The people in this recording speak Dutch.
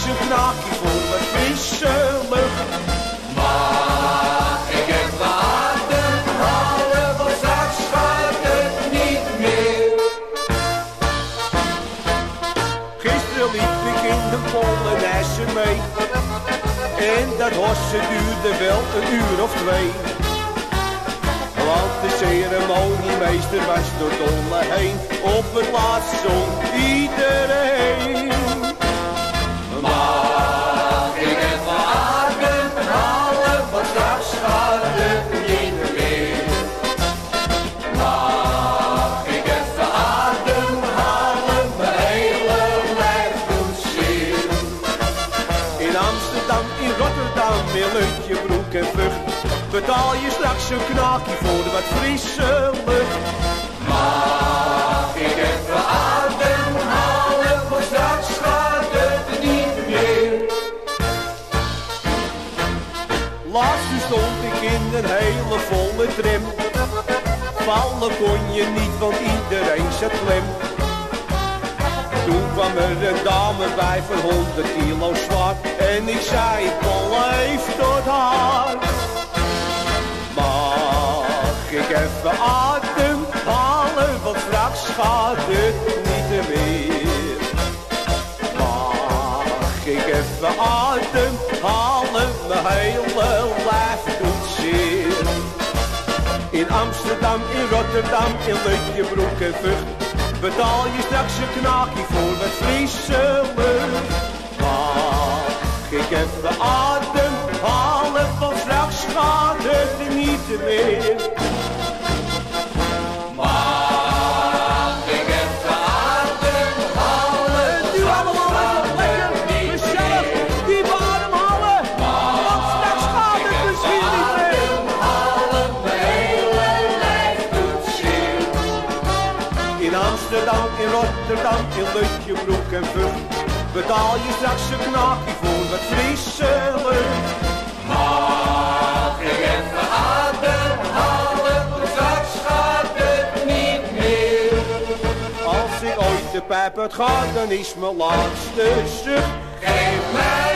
een knaakje voor wat frisse lucht. Mag ik even ademhalen, want straks gaat het niet meer. Gisteren liep ik in de Polonaise mee. En dat hossen duurde wel een uur of twee. Want de ceremoniemeester was door dolle heen. Op het laatst zong iedereen. Mag ik even ademhalen, want straks gaat het niet meer. Mag ik even ademhalen, mijn hele lijf doet zeer. In Amsterdam, in Rotterdam, in Lutje, Broek en Vught betaal je straks een knaakje voor wat frisse lucht. Mag ik even ademhalen, want straks gaat het niet meer. Laatst stond ik in een hele volle tram. Vallen kon je niet, want iedereen zat klem. Toen kwam er een dame bij van 100 kilo zwaar. En ik zei, beleef tot haar. Mag ik even ademhalen, want straks gaat het niet meer. Mag ik even ademhalen, mijn hele lijf doet zeer. In Amsterdam, in Rotterdam, in Lutje, Broek en Vught betaal je straks een knaakje voor wat frisse lucht. Mag ik even ademhalen, want straks gaat het niet meer. Mag ik even ademhalen, Nu allemaal lekker, gezellig, diep ademhalen, want straks gaat het misschien niet meer. ademhalen, mijn hele lijf doet zeer. In Amsterdam, in Rotterdam, in Lutje, Broek en Vught betaal je straks een knaakje voor wat frisse lucht. Mag ik even ademhalen, want straks gaat het niet meer. Als ik ooit de pijp uit ga, dan is mijn laatste zucht. Geef mij